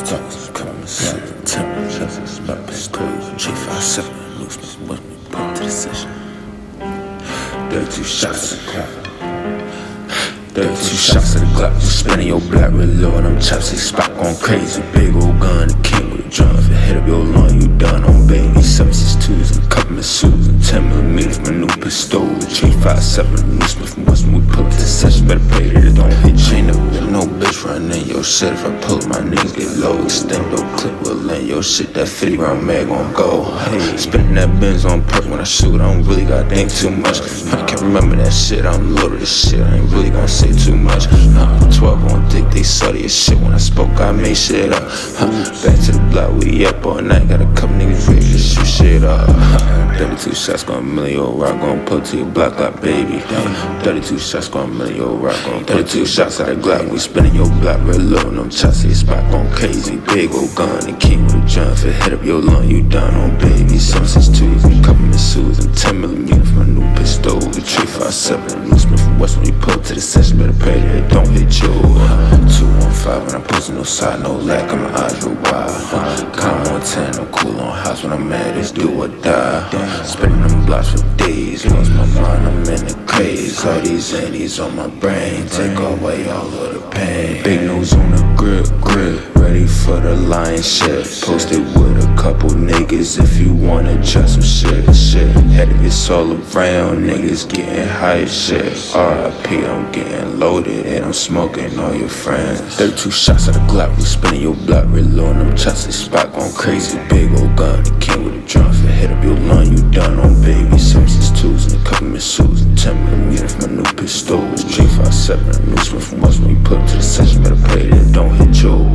talks, coming sick, temper, justice, my pistol, G57, loose me, push me, put to the session. 32 shots of the clock. 32 shots of the Glock, you spinning your black reload, I'm chopstick spot going crazy. Big old gun, the king with a drum. If it hit up your lung, you done on baby. 7.62s and cup missiles and 10mm, my new pistol. 357, loose me from West, we pull up to the session. Better pay that it don't hit you. Ain't never been no bitch running your shit. If I pull up, my niggas get low. Extend your clip, will land your shit. That 50 round mag gon' go. Hey, spinning that Benz on perk when I shoot. I don't really gotta think too much. I can't remember that shit, I'm loaded as shit. I ain't really gonna say too much. 12 on dick, they salty as shit. When I spoke, I made shit up. Back to the block, we up all night. Got a couple niggas ready to shoot shit up. 32 shots going million old rock, gon' pull to your block like baby. 32 shots going million old rock, gon' 32 shots out of Glock. We spinning your block, red low, and them shots to your spot going crazy. Big old gun, the king with a drum. If it hit up your lung, you done on baby. 7.62s and couple missiles and 10mm from my new pistol. The 357, loose me from West when you pull to the session. Better pay that it don't hit you. 215 when I'm posting no side, no lack, I'm an eyes real wide. Calm on 10, I'm cool on house when I'm mad, it's do or die. Spinning them blocks for days, lost my mind, I'm in the craze. All these anties on my brain, take away all of the pain. Big news on the grip, ready for the lion shit. Posted with a couple niggas if you wanna try some shit. Had to get all around, niggas getting high as shit. RIP, I'm getting loaded and I'm smoking all your friends. 32 shots of the Glock, we spinning your block, reloading them shots, they spot going crazy. Big old gun, the king with a drum. If it hit up your lung, you done on baby. 7.62s and a couple missiles and 10mm from my new pistol. 357, loose me from West when you put up to the session. Better pray that it don't hit you.